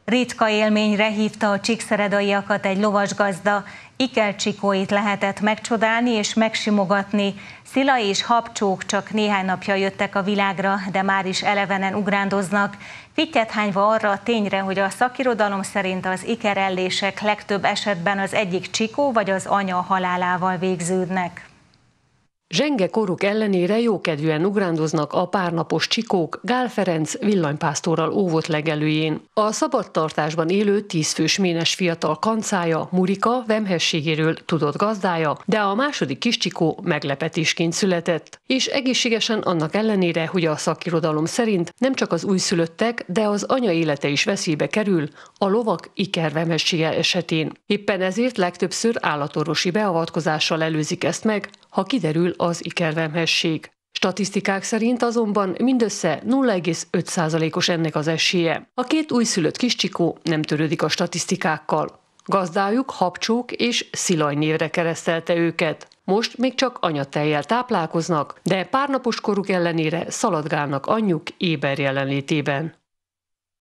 Ritka élményre hívta a csíkszeredaiakat egy lovasgazda, ikercsikóit lehetett megcsodálni és megsimogatni. Szila és habcsók csak néhány napja jöttek a világra, de már is elevenen ugrándoznak, fittyet hányva arra a tényre, hogy a szakirodalom szerint az ikerellések legtöbb esetben az egyik csikó vagy az anya halálával végződnek. Zsenge koruk ellenére jókedvűen ugrándoznak a párnapos csikók Gál Ferenc villanypásztorral óvott legelőjén. A szabadtartásban élő 10 fős ménes fiatal kancája, Murika vemhességéről tudott gazdája, de a második kis csikó meglepetésként született. És egészségesen annak ellenére, hogy a szakirodalom szerint nem csak az újszülöttek, de az anya élete is veszélybe kerül a lovak ikervemhessége esetén. Éppen ezért legtöbbször állatorvosi beavatkozással előzik ezt meg, ha kiderül az ikervemhesség. Statisztikák szerint azonban mindössze 0,5%-os ennek az esélye. A 2 újszülött kiscsikó nem törődik a statisztikákkal. Gazdájuk Habcsók és Szilaj névre keresztelte őket. Most még csak anyatejjel táplálkoznak, de párnapos koruk ellenére szaladgálnak anyjuk éber jelenlétében.